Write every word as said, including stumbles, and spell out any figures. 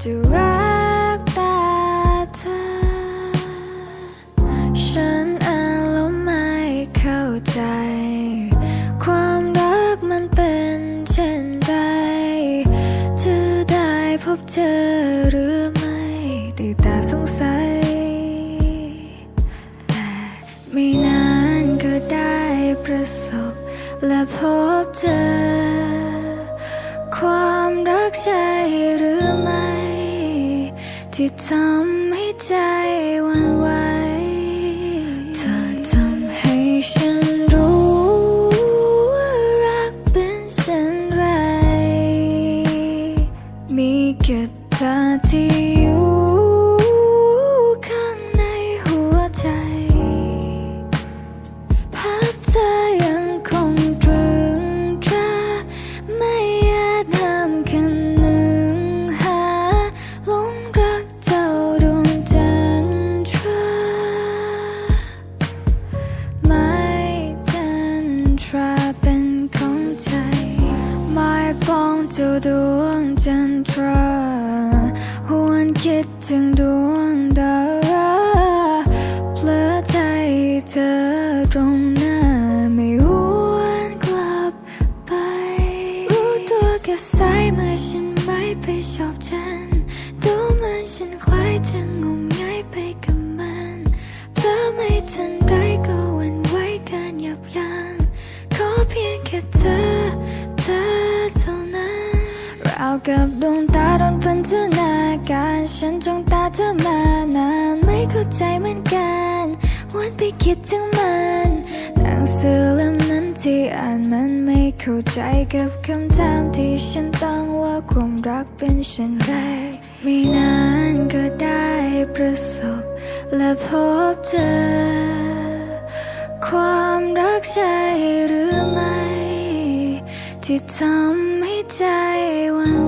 จะรักแต่เธอฉันอ่านแล้วไม่เข้าใจความรักมันเป็นเช่นไรเธอได้พบเจอหรือไม่ได้แต่สงสัยแต่ไม่นานก็ได้ประสบและพบเจอความรักใช่หรือไม่ที่ทำให้ใจหวั่นไหวเธอทำให้ฉันรู้ว่ารักเป็นเช่นไรมีแค่เธอที่อยู่ข้างในหัวใจภาพเธอยังคงตรึงตราไม่อาจห้ามคันหนึ่งหาหลงรักเจ้าดวงจันทราหมายจันทราเป็นของใจหมายปองเจ้าดวงจันทราหวนคิดถึงดวงดาราเพลอใจเธอตรงหน้าไม่หวนกลับไปรู้ตัวแค่สายเมื่อฉันไม่ไปชอบฉันดูเหมือนฉันคล้ายจะงมงายไปกับมันเพลอไม่ทันไรก็หวั่นไหวกันยับยั้งขอเพียงแค่เธอเธอเท่านั้นราวกับดวงตาโดนพันธนาการฉันจ้องตาเธอมานานไม่เข้าใจเหมือนกันวนไปคิดถึงมันหนังสือเล่มนั้นที่อ่านมันไม่เข้าใจกับคำถามที่ฉันตั้งว่าความรักเป็นเช่นไรไม่นานก็ได้ประสบและพบเจอความรักใช่หรือไม่ที่ทำให้ใจหวั่น